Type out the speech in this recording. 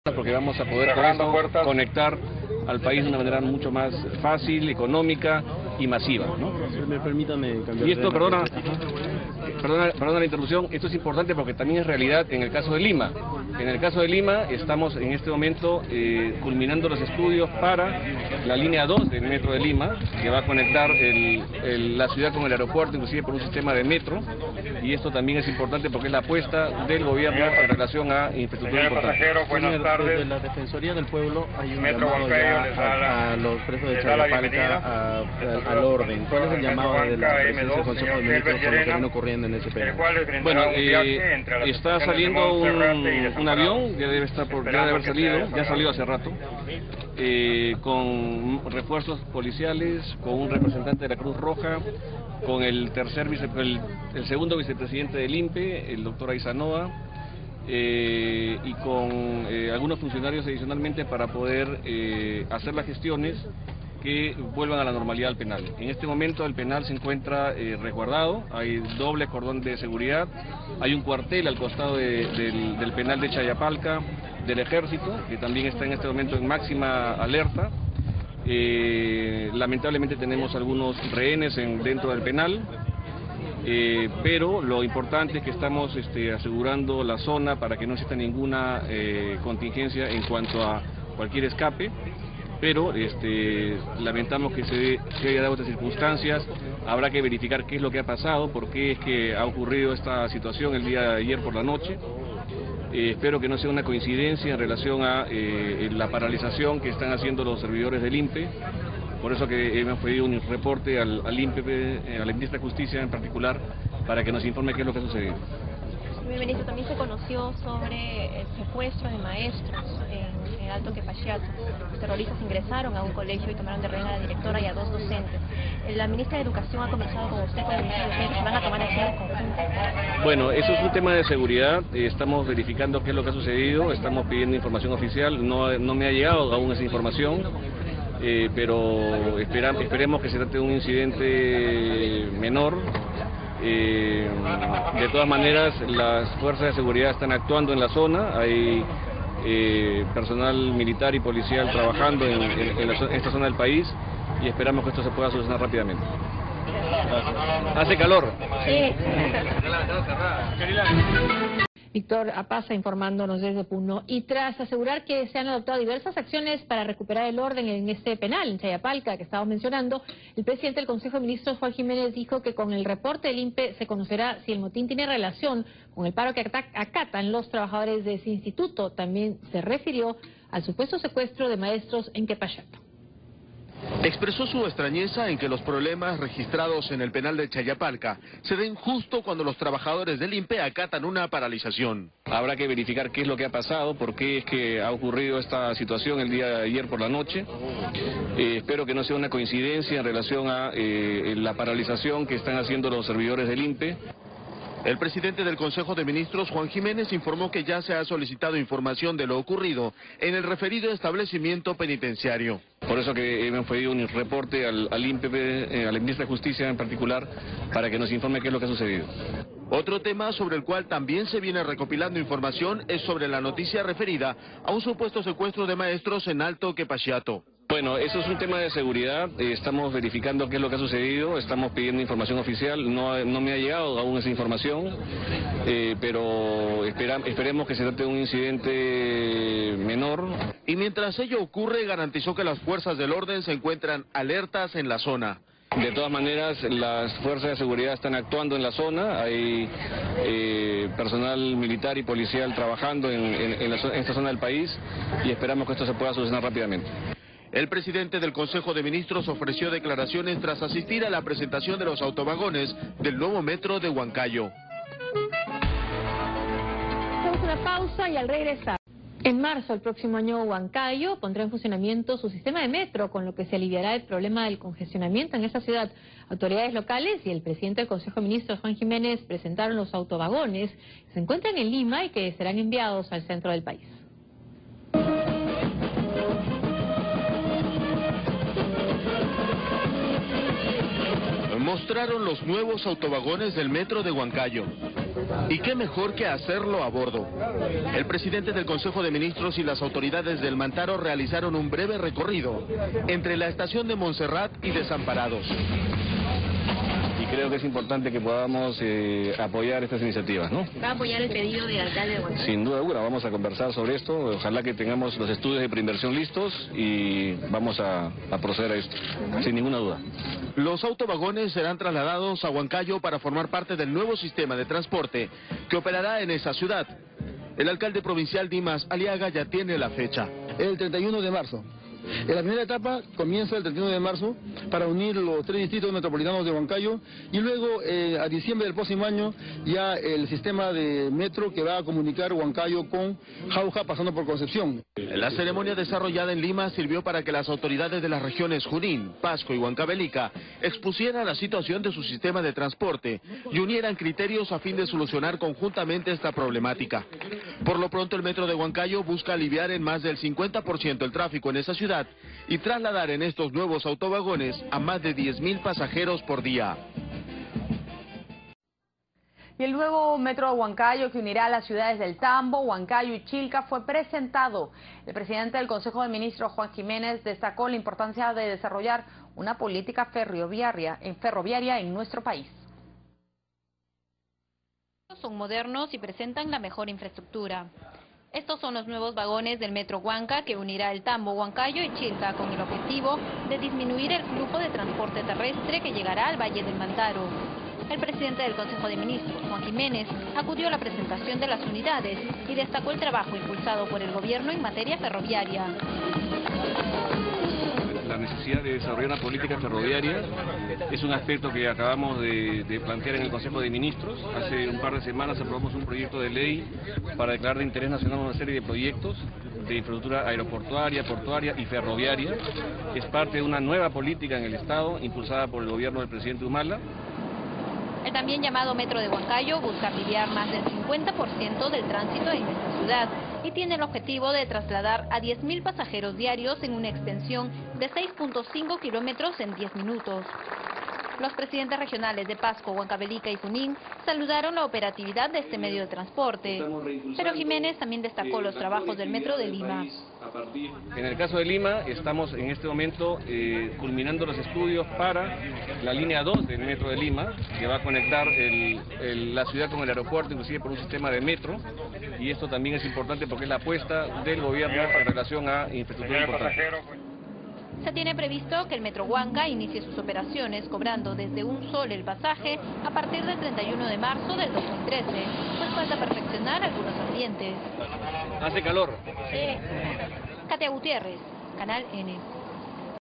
porque vamos a poder con eso conectar al país de una manera mucho más fácil, económica y masiva, ¿no? Permítame cambiar. Y esto, perdona la interrupción, esto es importante porque también es realidad en el caso de Lima. En el caso de Lima estamos en este momento culminando los estudios para la línea 2 del metro de Lima, que va a conectar la ciudad con el aeropuerto, inclusive por un sistema de metro, y esto también es importante porque es la apuesta del gobierno en relación a infraestructura importante. Buenas tardes. Desde la Defensoría del Pueblo hay un llamado ya a los presos de Chayapalca al orden. ¿Cuál es el llamado de la presidencia del Consejo de Ministros por lo que viene ocurriendo en ese penal? Bueno, está saliendo un avión, ya debe haber salido, ya salió hace rato, con refuerzos policiales, con un representante de la Cruz Roja, con el segundo vicepresidente del INPE, el doctor Aizanoa, y con algunos funcionarios adicionalmente para poder hacer las gestiones que vuelvan a la normalidad al penal. En este momento el penal se encuentra resguardado, hay doble cordón de seguridad, hay un cuartel al costado del penal de Chayapalca, del Ejército, que también está en este momento en máxima alerta. Lamentablemente tenemos algunos rehenes dentro del penal, pero lo importante es que estamos asegurando la zona para que no exista ninguna contingencia en cuanto a cualquier escape. Pero lamentamos que se haya dado estas circunstancias, habrá que verificar qué es lo que ha pasado, por qué es que ha ocurrido esta situación el día de ayer por la noche. Espero que no sea una coincidencia en relación a la paralización que están haciendo los servidores del INPE, por eso que hemos pedido un reporte al INPE, a la Ministra de Justicia en particular, para que nos informe qué es lo que ha sucedido. Señor ministro, también se conoció sobre el secuestro de maestros en el Alto Quepachiato. Los terroristas ingresaron a un colegio y tomaron de rehén a la directora y a 2 docentes. La ministra de Educación ha conversado con usted, con el ministro de Educación, ¿van a tomar acciones conjuntas? Bueno, eso es un tema de seguridad, estamos verificando qué es lo que ha sucedido, estamos pidiendo información oficial, no me ha llegado aún esa información, pero esperemos que se trate de un incidente menor. De todas maneras, las fuerzas de seguridad están actuando en la zona, hay personal militar y policial trabajando en esta zona del país y esperamos que esto se pueda solucionar rápidamente. Hace calor. Sí. Víctor Apaza informándonos desde Puno. Y tras asegurar que se han adoptado diversas acciones para recuperar el orden en este penal, en Chayapalca, que estábamos mencionando, el presidente del Consejo de Ministros, Juan Jiménez, dijo que con el reporte del INPE se conocerá si el motín tiene relación con el paro que acatan los trabajadores de ese instituto. También se refirió al supuesto secuestro de maestros en Quepachiato. Expresó su extrañeza en que los problemas registrados en el penal de Chayapalca se den justo cuando los trabajadores del INPE acatan una paralización. Habrá que verificar qué es lo que ha pasado, por qué es que ha ocurrido esta situación el día de ayer por la noche. Espero que no sea una coincidencia en relación a la paralización que están haciendo los servidores del INPE. El presidente del Consejo de Ministros, Juan Jiménez, informó que ya se ha solicitado información de lo ocurrido en el referido establecimiento penitenciario. Por eso que hemos pedido un reporte al INPE, a la Ministra de Justicia en particular, para que nos informe qué es lo que ha sucedido. Otro tema sobre el cual también se viene recopilando información es sobre la noticia referida a un supuesto secuestro de maestros en Alto Quepachiato. Bueno, eso es un tema de seguridad, estamos verificando qué es lo que ha sucedido, estamos pidiendo información oficial, no me ha llegado aún esa información, pero esperemos que se trate de un incidente menor. Y mientras ello ocurre, garantizó que las fuerzas del orden se encuentran alertas en la zona. De todas maneras, las fuerzas de seguridad están actuando en la zona, hay personal militar y policial trabajando en esta zona del país y esperamos que esto se pueda solucionar rápidamente. El presidente del Consejo de Ministros ofreció declaraciones tras asistir a la presentación de los autovagones del nuevo metro de Huancayo. Hacemos una pausa y al regresar. En marzo del próximo año, Huancayo pondrá en funcionamiento su sistema de metro, con lo que se aliviará el problema del congestionamiento en esa ciudad. Autoridades locales y el presidente del Consejo de Ministros, Juan Jiménez, presentaron los autovagones que se encuentran en Lima y que serán enviados al centro del país. Mostraron los nuevos autovagones del metro de Huancayo. Y qué mejor que hacerlo a bordo. El presidente del Consejo de Ministros y las autoridades del Mantaro realizaron un breve recorrido entre la estación de Montserrat y Desamparados. Y creo que es importante que podamos apoyar estas iniciativas, ¿no? ¿Va a apoyar el pedido del alcalde de Huancayo? Sin duda alguna, vamos a conversar sobre esto. Ojalá que tengamos los estudios de preinversión listos y vamos a proceder a esto, sin ninguna duda. Los autovagones serán trasladados a Huancayo para formar parte del nuevo sistema de transporte que operará en esa ciudad. El alcalde provincial Dimas Aliaga ya tiene la fecha. El 31 de marzo. La primera etapa comienza el 31 de marzo para unir los 3 distritos metropolitanos de Huancayo y luego a diciembre del próximo año ya el sistema de metro que va a comunicar Huancayo con Jauja pasando por Concepción. La ceremonia desarrollada en Lima sirvió para que las autoridades de las regiones Junín, Pasco y Huancavelica expusieran la situación de su sistema de transporte y unieran criterios a fin de solucionar conjuntamente esta problemática. Por lo pronto el metro de Huancayo busca aliviar en más del 50% el tráfico en esa ciudad y trasladar en estos nuevos autovagones a más de 10.000 pasajeros por día. Y el nuevo metro de Huancayo que unirá las ciudades del Tambo, Huancayo y Chilca fue presentado. El presidente del Consejo de Ministros, Juan Jiménez, destacó la importancia de desarrollar una política ferroviaria en nuestro país. Son modernos y presentan la mejor infraestructura. Estos son los nuevos vagones del Metro Huanca que unirá el Tambo, Huancayo y Chilca con el objetivo de disminuir el flujo de transporte terrestre que llegará al Valle del Mantaro. El presidente del Consejo de Ministros, Juan Jiménez, acudió a la presentación de las unidades y destacó el trabajo impulsado por el gobierno en materia ferroviaria. La necesidad de desarrollar una política ferroviaria es un aspecto que acabamos de plantear en el Consejo de Ministros. Hace un par de semanas aprobamos un proyecto de ley para declarar de interés nacional una serie de proyectos de infraestructura aeroportuaria, portuaria y ferroviaria. Es parte de una nueva política en el Estado impulsada por el gobierno del presidente Humala. El también llamado Metro de Huancayo busca aliviar más del 50% del tránsito en esta ciudad y tiene el objetivo de trasladar a 10.000 pasajeros diarios en una extensión de 6.5 kilómetros en 10 minutos. Los presidentes regionales de Pasco, Huancavelica y Junín saludaron la operatividad de este medio de transporte, pero Jiménez también destacó los trabajos del Metro de Lima. En el caso de Lima, estamos en este momento culminando los estudios para la línea 2 del Metro de Lima, que va a conectar la ciudad con el aeropuerto, inclusive por un sistema de metro, y esto también es importante porque es la apuesta del gobierno en relación a infraestructura importante. Se tiene previsto que el Metro Huanca inicie sus operaciones cobrando desde $1 el pasaje a partir del 31 de marzo del 2013, pues falta perfeccionar algunos ambientes. Hace calor. Katia Gutiérrez, Canal N.